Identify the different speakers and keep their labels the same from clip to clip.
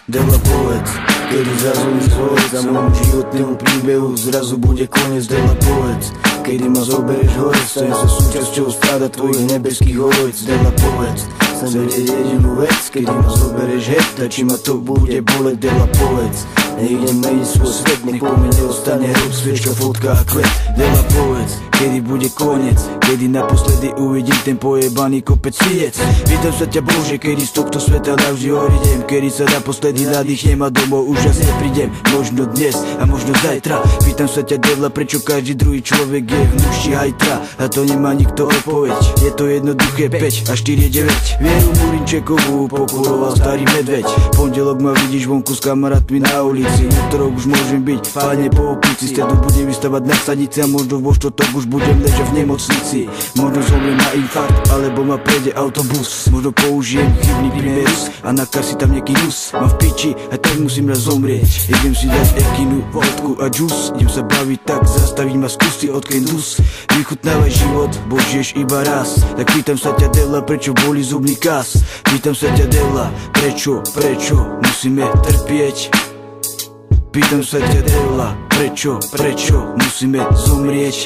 Speaker 1: Dela povedz, kedy zazvoní zvojec a môjmu životnému príbehu zrazu bude koniec. Dela povedz, kedy ma zobereš hore, stanem sa súčasťou stáda tvojich nebeských ovec. Dela povedz, chcem vedieť jedinú vec, kedy ma zobereš hej, či ma to bude boleť. Dela povedz, nejdem meniť svoj svet, nech po mne ostane hrob, sviečka, fotka a kvet. Dela povedz, kedy bude koniec, kedy naposledy uvidím ten pojebaný kopec sviec. Pýtam sa ťa Bože, kedy z tohto sveta navždy odídem, kedy sa naposledy nadýchnem a domov už raz neprídem. Možno dnes a možno zajtra. Pýtam sa ťa Devla, prečo každý druhý človek je hnušší hajtra a to nemá nikto odpoveď. Je to jednoduché 5 a 4 je 9. Vieru Murinčekovú pokuroval starý medveď. Pondelok ma vidíš vonku s kamarátmi na ulici, útorok už môžem byť fajne po opici, stredu budem vystavať na stanici a možno vo štvrtok už budem ležať v nemocnici. Možno zomriem na infarkt, alebo ma prejde autobus. Možno použijem chybný primerus a na si tam nejaký nus. Mám v piči a tak musím raz zomrieť. Idem si dať ekinu, vodku a džus. Idem sa baviť tak, zastaviť ma skúsi od dus. Vychutnávaj život, bo žiješ iba raz. Tak pýtam sa ťa Devla, prečo boli zubný kas. Pýtam sa ťa Devla, prečo musíme trpieť. Pýtam sa ťa Devla, prečo musíme zomrieť.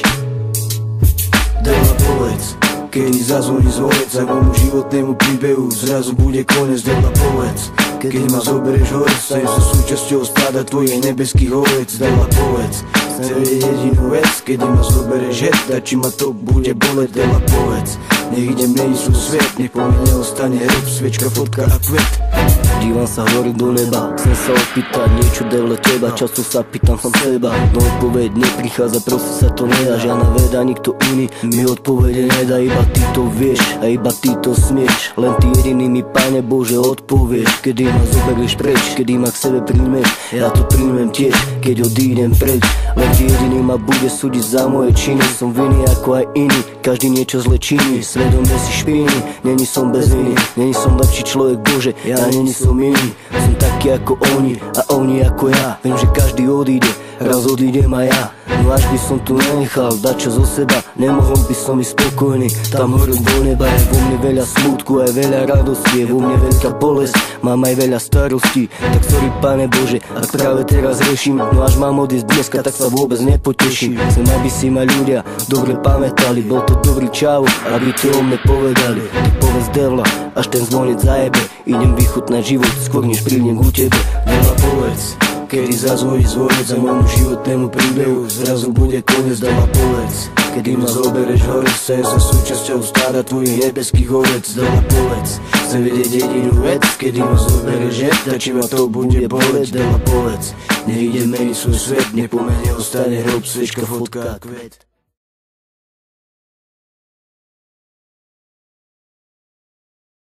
Speaker 1: Devla povedz, kedy zazvoní zvonec a môjmu životnému príbehu zrazu bude koniec. Devla povedz, kedy ma zobereš hore, stanem sa súčasťou stáda tvojich nebeských ovec. Devla povedz, chcem vedieť jedinú vec, kedy ma zobereš hej, či ma to bude boleť. Devla povedz, nech idem meniť svoj svet, nech po mne ostane hrob, sviečka, fotka a kvet.
Speaker 2: Dívam sa hore do neba, chcem sa opýtať niečo Devle teba. Často sa pýtam sám seba, no odpoveď neprichádza, proste sa to nedá. Žiadna veda, nikto iný mi odpovede nedá. Iba ty to vieš a iba ty to smieš. Len ty jediný mi, Pane Bože, odpovieš. Kedy ma zoberieš preč, kedy ma k sebe príjmeš, ja to príjmem tiež, keď odídem preč. Len ty jediný ma bude súdiť za moje činy. Som vinný ako aj iný, každý niečo zle činí. Svedomie si špíny, není som bez viny. Není som lepší človek, Bože, ja není som iný. Som taký ako oni a oni ako ja. Viem, že každý odíde, raz odídem aj ja. No až by som tu nenechal dať čo zo seba, nemohol by som byť spokojný. Tam hore do neba je vo mne veľa smútku, aj veľa radosti, je vo mne veľká bolesť, mám aj veľa starostí. Tak sorry, Pane Bože, ak práve teraz riešim, no až mám odísť dneska, tak sa vôbec nepoteším. Chcem, aby si ma ľudia dobre pamätali, bol to dobrý čau, aby to o mne povedali. Tak povedz Devla, až ten zvonec zajebe, idem vychutnať život, skôr než prídem ku tebe.
Speaker 1: Devla povedz, kedy zazvoní zvonec a môjmu životnému príbehu zrazu bude koniec. Devla povedz, kedy ma zobereš hore, stanem sa súčasťou stáda tvojich nebeských ovec. Devla povedz, chcem vedieť jedinú vec, kedy ma zobereš hej, či ma to bude boleť. Devla povedz, nech idem meniť svoj svet, nech po mne ostane hrob, sviečka, fotka a kvet.